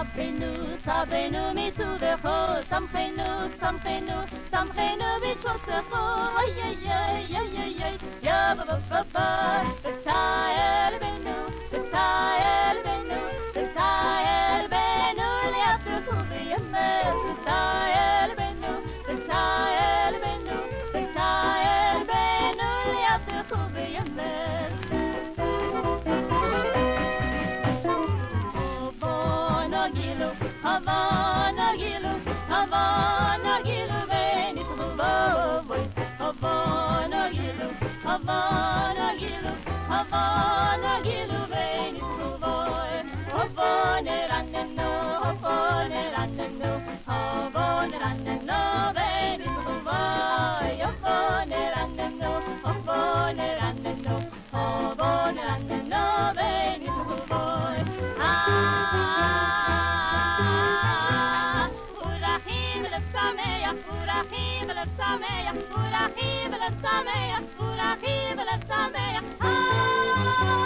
Sabenu misudecho, samchenu bishvotecho, ay ay ay ay ay ay, ya ba ba ba ba. B'Israel benu, li'atechu v'yemer. B'Israel benu, li'atechu v'yemer. Havana gilu, veni tu voi. Havana gilu, veni tu voi. Havana ranneno, veni tu voi. Havana ranneno, veni tu voi. Urachim l'sameach,